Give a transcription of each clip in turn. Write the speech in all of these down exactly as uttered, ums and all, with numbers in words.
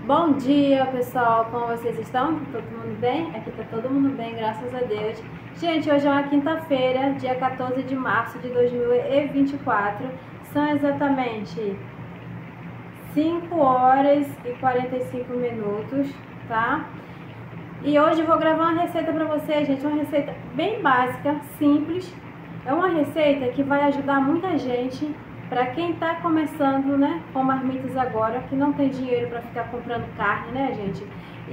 Bom dia, pessoal, como vocês estão? Todo mundo bem? Aqui tá todo mundo bem, graças a Deus. Gente, hoje é uma quinta-feira, dia quatorze de março de dois mil e vinte e quatro. São exatamente cinco horas e quarenta e cinco minutos, tá? E hoje eu vou gravar uma receita pra vocês, gente, uma receita bem básica, simples. É uma receita que vai ajudar muita gente. Para quem está começando, né, com marmitas agora, que não tem dinheiro para ficar comprando carne, né, gente?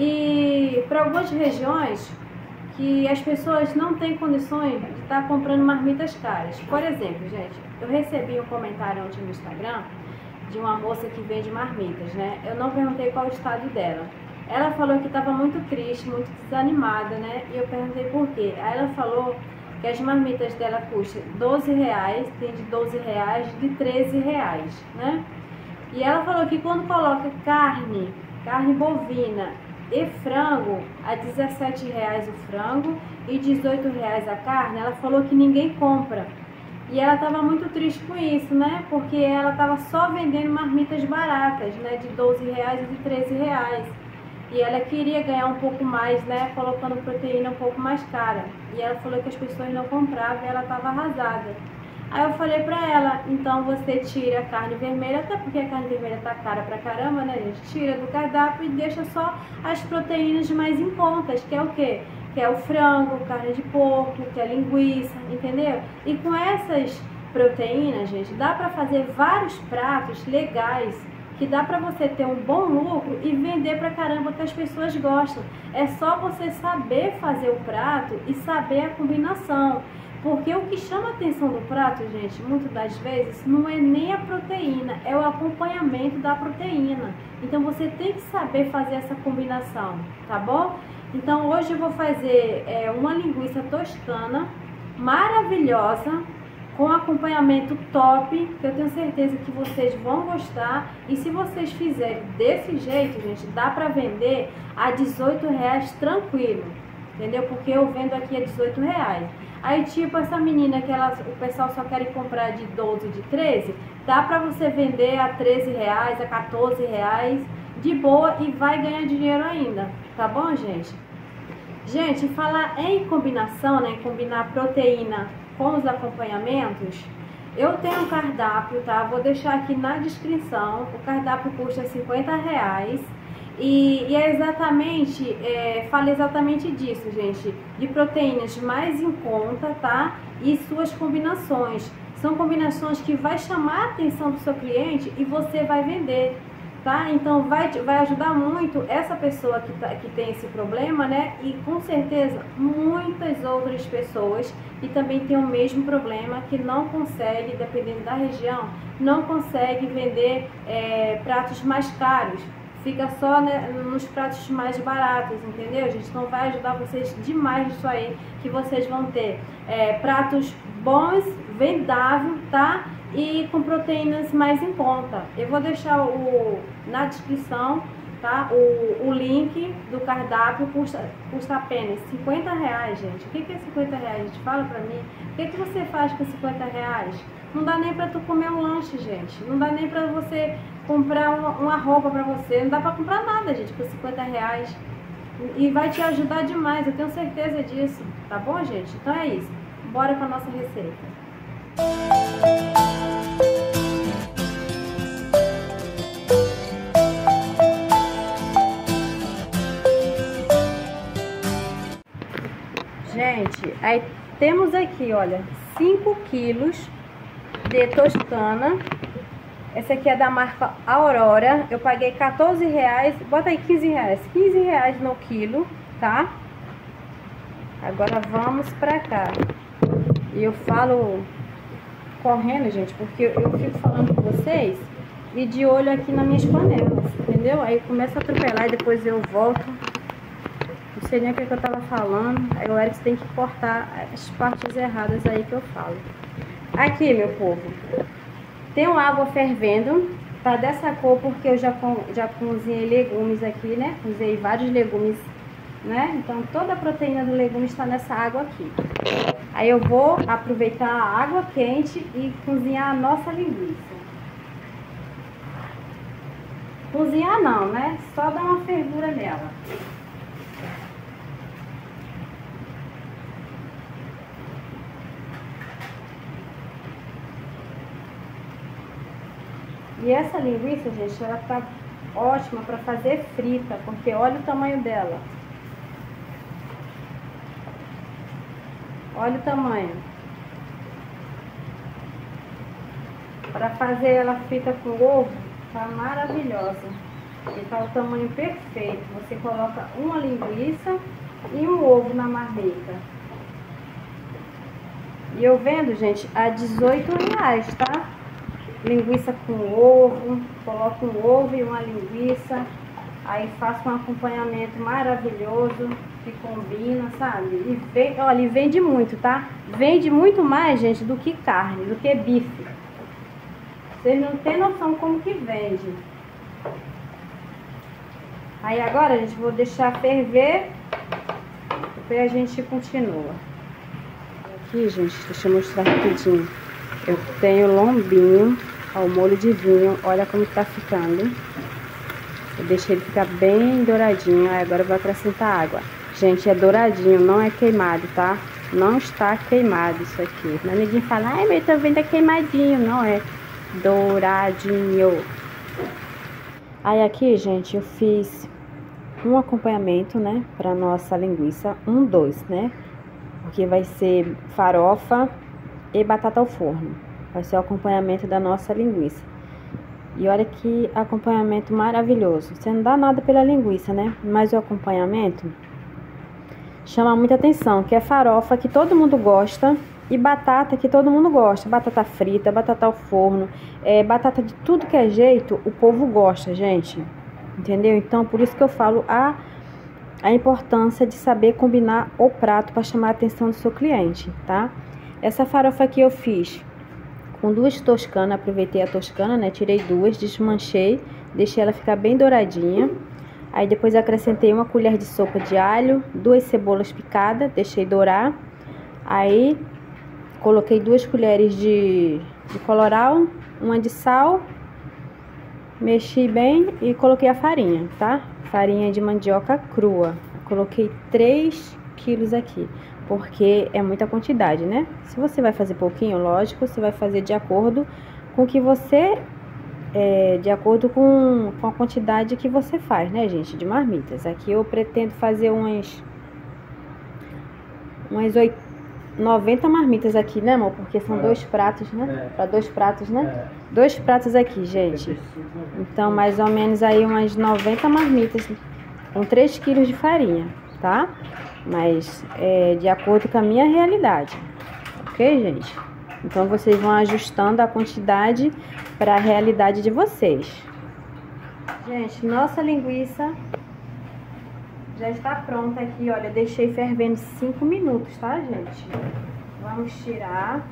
E para algumas regiões que as pessoas não têm condições de estar tá comprando marmitas caras. Por exemplo, gente, eu recebi um comentário ontem no Instagram de uma moça que vende marmitas, né? Eu não perguntei qual o estado dela. Ela falou que estava muito triste, muito desanimada, né? E eu perguntei por quê. Aí ela falou que as marmitas dela custam doze reais, tem de doze reais, de treze reais, né? E ela falou que quando coloca carne, carne bovina e frango, a dezessete reais o frango e dezoito reais a carne, ela falou que ninguém compra. E ela estava muito triste com isso, né? Porque ela estava só vendendo marmitas baratas, né? De doze reais e de treze reais. E ela queria ganhar um pouco mais, né, colocando proteína um pouco mais cara. E ela falou que as pessoas não compravam e ela estava arrasada. Aí eu falei pra ela, então você tira a carne vermelha, até porque a carne vermelha tá cara pra caramba, né, gente? Tira do cardápio e deixa só as proteínas mais em contas, que é o quê? Que é o frango, carne de porco, que é a linguiça, entendeu? E com essas proteínas, gente, dá pra fazer vários pratos legais, que dá para você ter um bom lucro e vender pra caramba, que as pessoas gostam. É só você saber fazer o prato e saber a combinação. Porque o que chama a atenção do prato, gente, muitas das vezes, não é nem a proteína, é o acompanhamento da proteína. Então você tem que saber fazer essa combinação, tá bom? Então hoje eu vou fazer é, uma linguiça toscana maravilhosa, com acompanhamento top, que eu tenho certeza que vocês vão gostar. E se vocês fizerem desse jeito, gente, dá pra vender a dezoito reais tranquilo, entendeu? Porque eu vendo aqui a dezoito reais. Aí tipo essa menina que ela, o pessoal só quer comprar de doze, de treze, dá pra você vender a treze reais, a quatorze reais, de boa, e vai ganhar dinheiro ainda, tá bom, gente? Gente, falar em combinação, né, combinar proteína com os acompanhamentos, eu tenho um cardápio, tá? Vou deixar aqui na descrição. O cardápio custa cinquenta reais e, e é exatamente, é, fala exatamente disso, gente, de proteínas mais em conta, tá? E suas combinações. São combinações que vai chamar a atenção do seu cliente e você vai vender, tá? Então vai, vai ajudar muito essa pessoa que, tá, que tem esse problema, né? E com certeza muitas outras pessoas que também tem o mesmo problema, que não consegue, dependendo da região, não consegue vender é, pratos mais caros. Fica só, né, nos pratos mais baratos, entendeu, gente? Então vai ajudar vocês demais nisso aí, que vocês vão ter é, pratos bons, vendável, tá? E com proteínas mais em conta. Eu vou deixar o, na descrição, tá? O, o link do cardápio, custa, custa apenas cinquenta reais, gente. O que, que é cinquenta reais, gente? Fala pra mim. O que, que você faz com cinquenta reais? Não dá nem pra tu comer um lanche, gente. Não dá nem pra você comprar uma, uma roupa pra você. Não dá pra comprar nada, gente, com cinquenta reais. E vai te ajudar demais, eu tenho certeza disso. Tá bom, gente? Então é isso. Bora pra nossa receita. Gente, aí temos aqui, olha, cinco quilos de toscana. Essa aqui é da marca Aurora. Eu paguei quatorze reais, bota aí quinze reais. quinze reais no quilo, tá? Agora vamos pra cá. E eu falo correndo, gente, porque eu fico falando com vocês e de olho aqui nas minhas panelas, entendeu? Aí começa a atropelar e depois eu volto. Não sei nem o que, que eu tava falando. Aí o Eric tem que cortar as partes erradas aí que eu falo. Aqui, meu povo, tem uma água fervendo. Tá dessa cor porque eu já, já cozinhei legumes aqui, né? Cozinhei vários legumes, né? Então toda a proteína do legume está nessa água aqui. Aí eu vou aproveitar a água quente e cozinhar a nossa linguiça. Cozinhar não, né? Só dar uma fervura nela. E essa linguiça, gente, ela tá ótima para fazer frita, porque olha o tamanho dela. Olha o tamanho. Para fazer ela frita com ovo, tá maravilhosa. E tá o tamanho perfeito. Você coloca uma linguiça e um ovo na marmita. E eu vendo, gente, a dezoito reais, tá? Linguiça com ovo, coloco um ovo e uma linguiça, aí faço um acompanhamento maravilhoso, que combina, sabe? E vem, olha, e vende muito, tá? Vende muito mais, gente, do que carne, do que bife. Vocês não têm noção como que vende. Aí agora, gente, vou deixar ferver, depois a gente continua. Aqui, gente, deixa eu mostrar rapidinho. Eu tenho lombinho ao molho de vinho, olha como tá ficando. Eu deixei ele ficar bem douradinho, aí agora eu vou acrescentar água. Gente, é douradinho, não é queimado, tá? Não está queimado isso aqui. Mas ninguém fala, ai, mas eu tô vendo é queimadinho. Não é, douradinho. Aí aqui, gente, eu fiz um acompanhamento, né, pra nossa linguiça, um, dois, né? Porque vai ser farofa e batata ao forno. Vai ser o acompanhamento da nossa linguiça. E olha que acompanhamento maravilhoso. Você não dá nada pela linguiça, né? Mas o acompanhamento chama muita atenção, que é farofa que todo mundo gosta e batata que todo mundo gosta. Batata frita, batata ao forno, é, batata de tudo que é jeito, o povo gosta, gente. Entendeu? Então, por isso que eu falo a, a importância de saber combinar o prato para chamar a atenção do seu cliente, tá? Essa farofa aqui eu fiz com duas toscanas, aproveitei a toscana, né? Tirei duas, desmanchei, deixei ela ficar bem douradinha. Aí depois acrescentei uma colher de sopa de alho, duas cebolas picadas, deixei dourar. Aí coloquei duas colheres de, de colorau, uma de sal, mexi bem e coloquei a farinha, tá? Farinha de mandioca crua. Coloquei três quilos aqui, porque é muita quantidade, né? Se você vai fazer pouquinho, lógico, você vai fazer de acordo com o que você... É, de acordo com, com a quantidade que você faz, né, gente, de marmitas. Aqui eu pretendo fazer umas... Umas oito, noventa marmitas aqui, né, amor? Porque são é. dois pratos, né? É. Para dois pratos, né? É. Dois pratos aqui, gente. Então, mais ou menos aí umas noventa marmitas com três quilos de farinha, tá? Mas é de acordo com a minha realidade, ok, gente? Então, vocês vão ajustando a quantidade para a realidade de vocês. Gente, nossa linguiça já está pronta aqui, olha, deixei fervendo cinco minutos, tá, gente? Vamos tirar.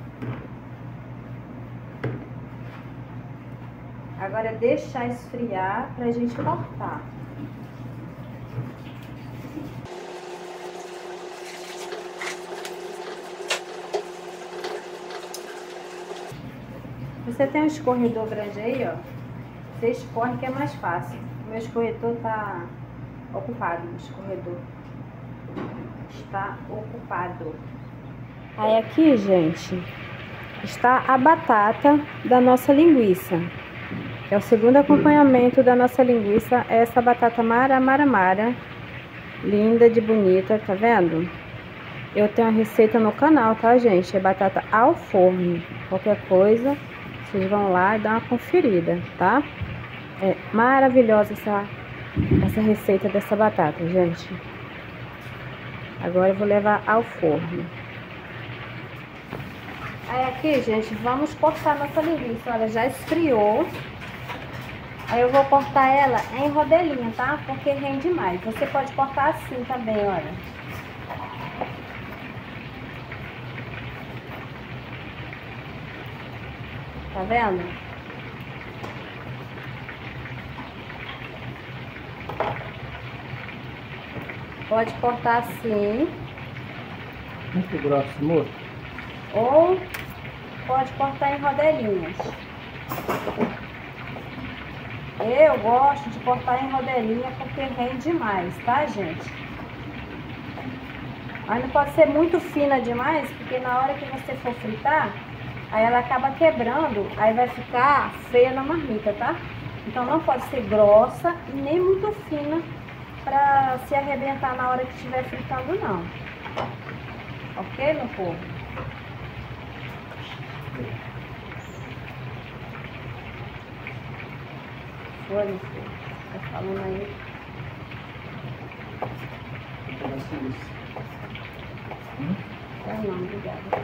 Agora, deixar esfriar pra gente cortar. Você tem um escorredor grande aí, ó. Você escorre que é mais fácil. O meu escorredor tá ocupado, o escorredor está ocupado. Aí aqui, gente, está a batata da nossa linguiça. É o segundo acompanhamento da nossa linguiça, é essa batata mara, mara, mara. Linda de bonita, tá vendo? Eu tenho a receita no canal, tá, gente? É batata ao forno. Qualquer coisa, vocês vão lá e dão uma conferida, tá? É maravilhosa essa, essa receita dessa batata, gente. Agora eu vou levar ao forno. Aí aqui, gente, vamos cortar nossa linguiça. Olha, já esfriou. Aí eu vou cortar ela em rodelinha, tá? Porque rende mais. Você pode cortar assim também, olha. Tá vendo? Pode cortar assim. Muito grosso, amor. Ou pode cortar em rodelinhas. Eu gosto de cortar em rodelinha porque rende mais, tá, gente? Mas não pode ser muito fina demais, porque na hora que você for fritar, aí ela acaba quebrando, aí vai ficar feia na marmita, tá? Então não pode ser grossa e nem muito fina pra se arrebentar na hora que estiver fritando, não. Ok, meu povo? Foi, meu filho. Tá falando aí. Hum? Tá não, obrigada.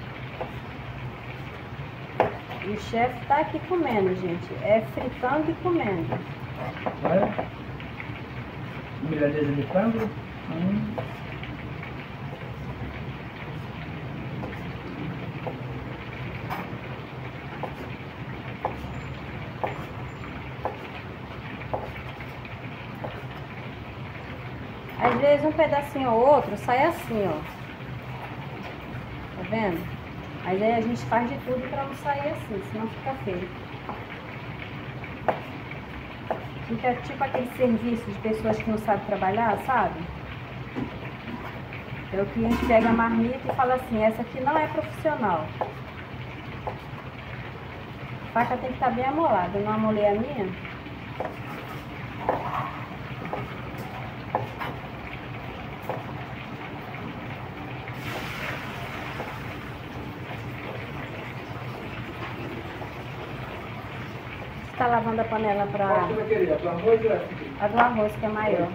E o chefe tá aqui comendo, gente. É fritando e comendo. Olha. Milanesa de frango. Hum. Às vezes um pedacinho ou outro sai assim, ó. Tá vendo? Mas aí a gente faz de tudo pra não sair assim, senão fica feio. Fica tipo aquele serviço de pessoas que não sabem trabalhar, sabe? Então o cliente pega a marmita e fala assim, essa aqui não é profissional. A faca tem que estar bem amolada. Eu não amolei a minha. Tá lavando a panela pra... Qual que vai querer? A do arroz ou essa aqui? A do arroz, que é maior.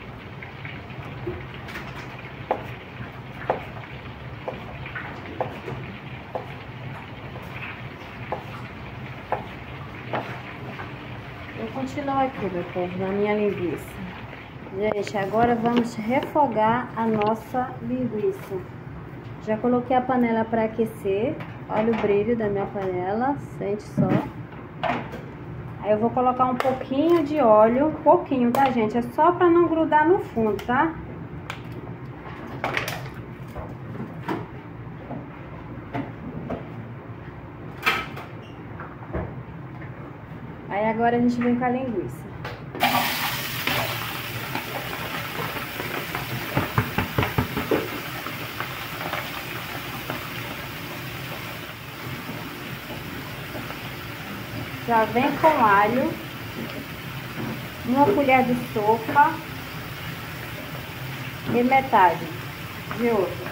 Eu continuo aqui, meu povo, na minha linguiça. Gente, agora vamos refogar a nossa linguiça. Já coloquei a panela para aquecer. Olha o brilho da minha panela, sente só. Aí eu vou colocar um pouquinho de óleo, pouquinho, tá, gente? É só para não grudar no fundo, tá? Aí agora a gente vem com a linguiça. Já vem com alho, uma colher de sopa e metade de outra.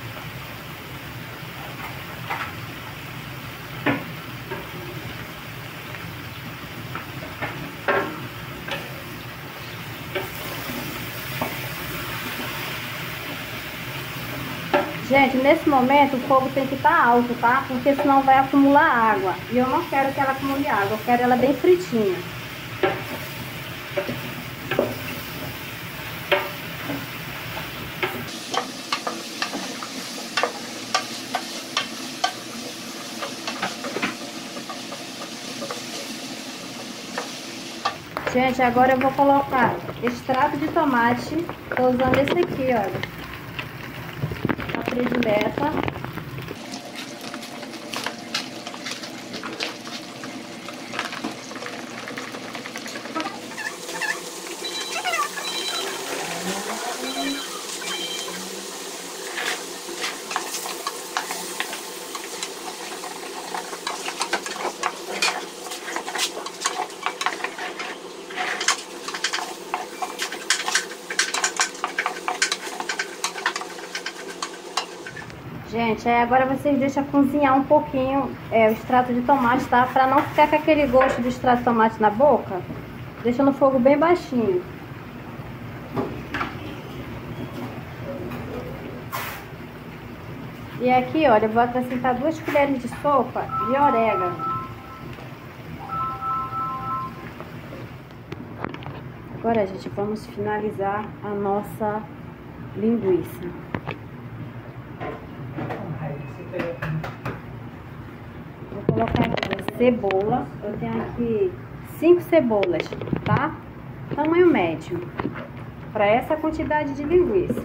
Gente, nesse momento o fogo tem que estar alto, tá? Porque senão vai acumular água. E eu não quero que ela acumule água, eu quero ela bem fritinha. Gente, agora eu vou colocar extrato de tomate. Tô usando esse aqui, olha. Predileta. Gente, aí agora vocês deixam cozinhar um pouquinho é, o extrato de tomate, tá? Pra não ficar com aquele gosto do extrato de tomate na boca. Deixa no fogo bem baixinho. E aqui, olha, eu vou acrescentar duas colheres de sopa de orégano. Agora, gente, vamos finalizar a nossa linguiça. Vou colocar aqui cebola. Eu tenho aqui cinco cebolas, tá? Tamanho médio. Para essa quantidade de linguiça.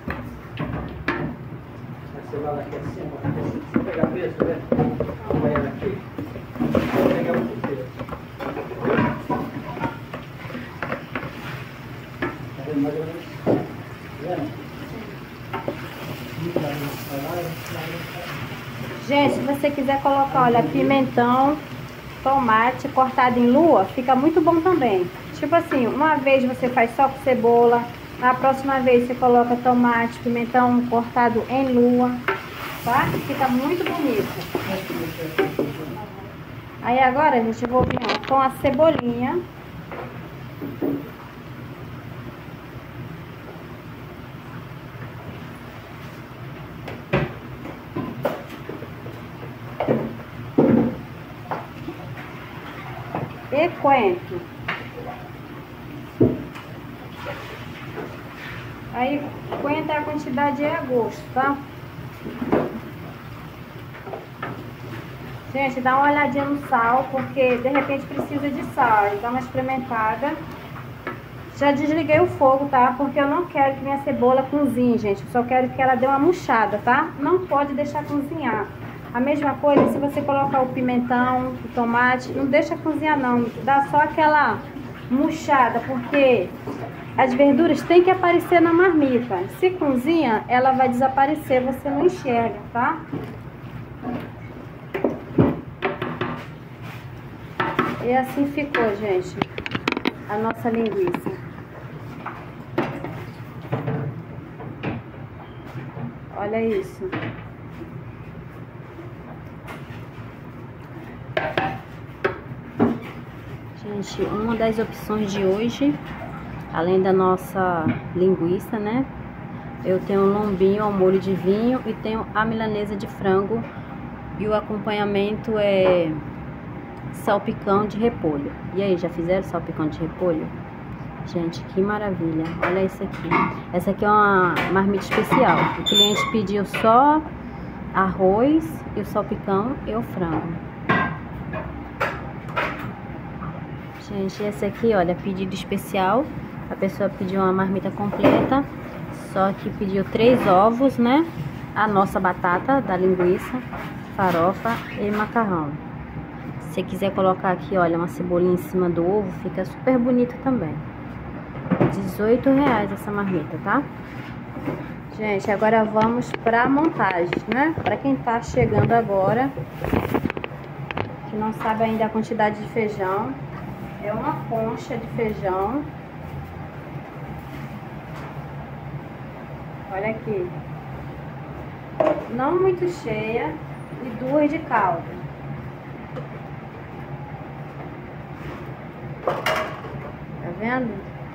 A cebola aqui assim, você pega mesmo, né? Vai ela aqui. Vou pegar o inteiro. fazendo mais ou menos. Tá vendo? Gente, se você quiser colocar, olha, pimentão, tomate cortado em lua, fica muito bom também. Tipo assim, uma vez você faz só com cebola, na próxima vez você coloca tomate, pimentão cortado em lua, tá? Fica muito bonito. Aí agora, gente, eu vou vir ó, com a cebolinha. E coentro. Aí, coentro a quantidade é a gosto, tá? Gente, dá uma olhadinha no sal, porque de repente precisa de sal. Dá uma experimentada. Já desliguei o fogo, tá? Porque eu não quero que minha cebola cozinhe, gente. Eu só quero que ela dê uma murchada, tá? Não pode deixar cozinhar. A mesma coisa se você colocar o pimentão, o tomate, não deixa cozinhar não, dá só aquela murchada, porque as verduras têm que aparecer na marmita. Se cozinha, ela vai desaparecer, você não enxerga, tá? E assim ficou, gente, a nossa linguiça. Olha isso. Gente, uma das opções de hoje, além da nossa linguiça, né? Eu tenho um lombinho ao molho de vinho e tenho a milanesa de frango. E o acompanhamento é salpicão de repolho. E aí, já fizeram salpicão de repolho? Gente, que maravilha. Olha isso aqui. Essa aqui é uma marmita especial. O cliente pediu só arroz e o salpicão e o frango. Gente, esse aqui, olha, pedido especial. A pessoa pediu uma marmita completa, só que pediu três ovos, né? A nossa batata da linguiça, farofa e macarrão. Se quiser colocar aqui, olha, uma cebolinha em cima do ovo, fica super bonito também. dezoito reais essa marmita, tá? Gente, agora vamos pra montagem, né? Pra quem tá chegando agora, que não sabe ainda a quantidade de feijão. É uma concha de feijão. Olha aqui. Não muito cheia e duas de caldo. Tá vendo?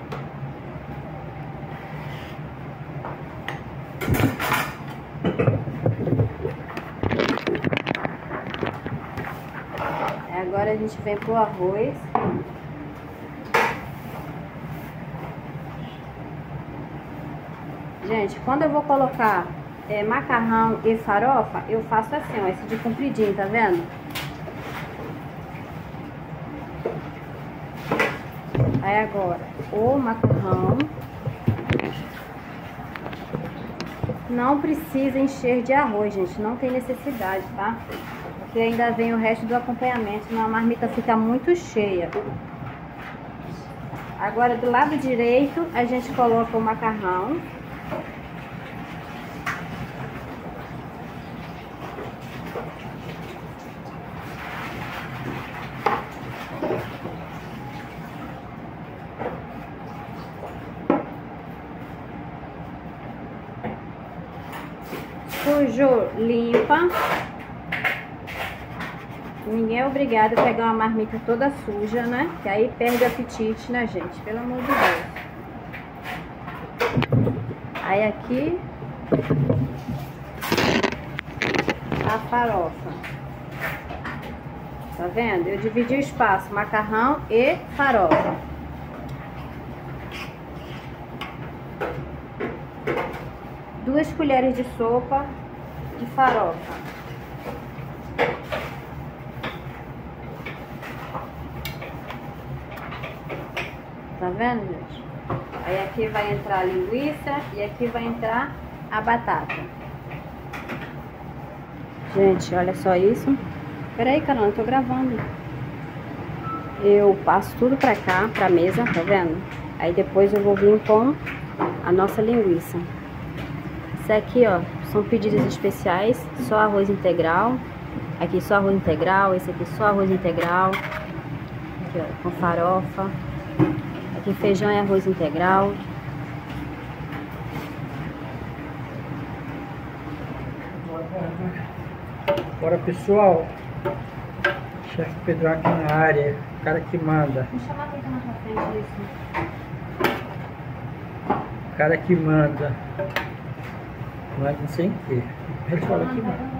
Agora a gente vem pro arroz. Gente, quando eu vou colocar é, macarrão e farofa, eu faço assim, ó, esse de compridinho, tá vendo? Aí agora, o macarrão não precisa encher de arroz, gente, não tem necessidade, tá? Porque ainda vem o resto do acompanhamento, senão a marmita fica muito cheia. Agora, do lado direito, a gente coloca o macarrão. Sujou, limpa. Ninguém é obrigado a pegar uma marmita toda suja, né? Que aí perde o apetite, né, gente? Pelo amor de Deus. Aí aqui a farofa. Tá vendo? Eu dividi o espaço, macarrão e farofa. Duas colheres de sopa de farofa. Tá vendo, gente? Aí aqui vai entrar a linguiça e aqui vai entrar a batata. Gente, olha só isso. Peraí, Carol, eu tô gravando. Eu passo tudo pra cá, pra mesa, tá vendo? Aí depois eu vou vir com a nossa linguiça. Isso aqui, ó, são pedidos especiais, só arroz integral. Aqui só arroz integral, esse aqui só arroz integral. Aqui, ó, com farofa. Aqui feijão e arroz integral. Bora, pessoal. Chefe Pedro aqui na área. O cara que manda. Vou chamar quem tá na tua frente isso. O cara que manda. Manda não sei o que. Ele fala que manda.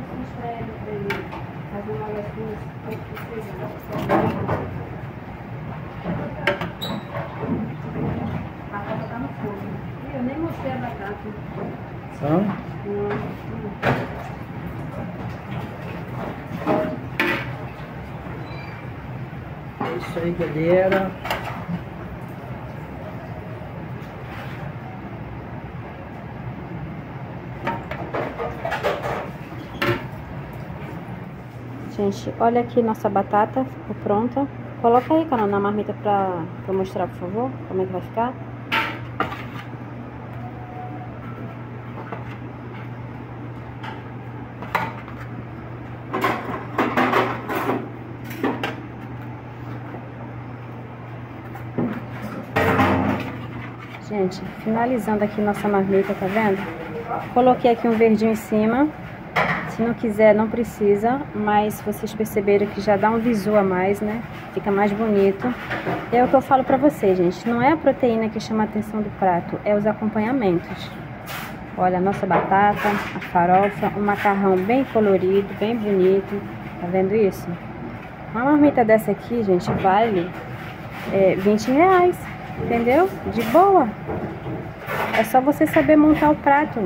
Eu nem mostrei a batata. São? É isso aí, galera. Gente, olha aqui nossa batata, ficou pronta. Coloca aí, Carol, na marmita pra, pra mostrar, por favor, como é que vai ficar. Gente, finalizando aqui nossa marmita, tá vendo? Coloquei aqui um verdinho em cima. Se não quiser, não precisa, mas vocês perceberam que já dá um visu a mais, né? Fica mais bonito. E é o que eu falo pra vocês, gente. Não é a proteína que chama a atenção do prato, é os acompanhamentos. Olha, a nossa batata, a farofa, um macarrão bem colorido, bem bonito. Tá vendo isso? Uma marmita dessa aqui, gente, vale é, vinte reais, entendeu? De boa. É só você saber montar o prato.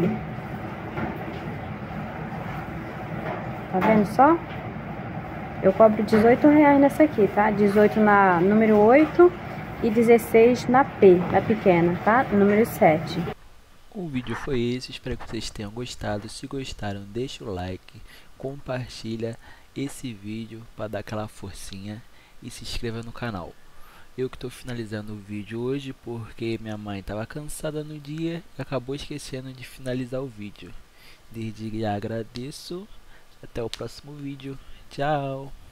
Tá vendo só? Eu cobro dezoito reais nessa aqui, tá? dezoito na número oito e dezesseis na P, na pequena, tá? Número sete. O vídeo foi esse, espero que vocês tenham gostado. Se gostaram, deixa o like, compartilha esse vídeo para dar aquela forcinha e se inscreva no canal. Eu que estou finalizando o vídeo hoje porque minha mãe estava cansada no dia e acabou esquecendo de finalizar o vídeo. Desde já agradeço. Até o próximo vídeo. Tchau!